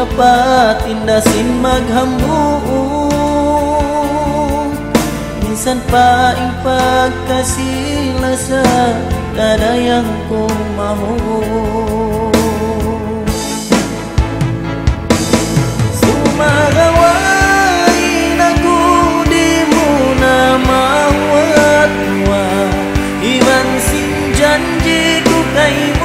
dapat tindasin maghambu minsan paing pagkasih lasa kada yang ko mahu sumagawain aku di muna mawat wa iban sin janji ku kay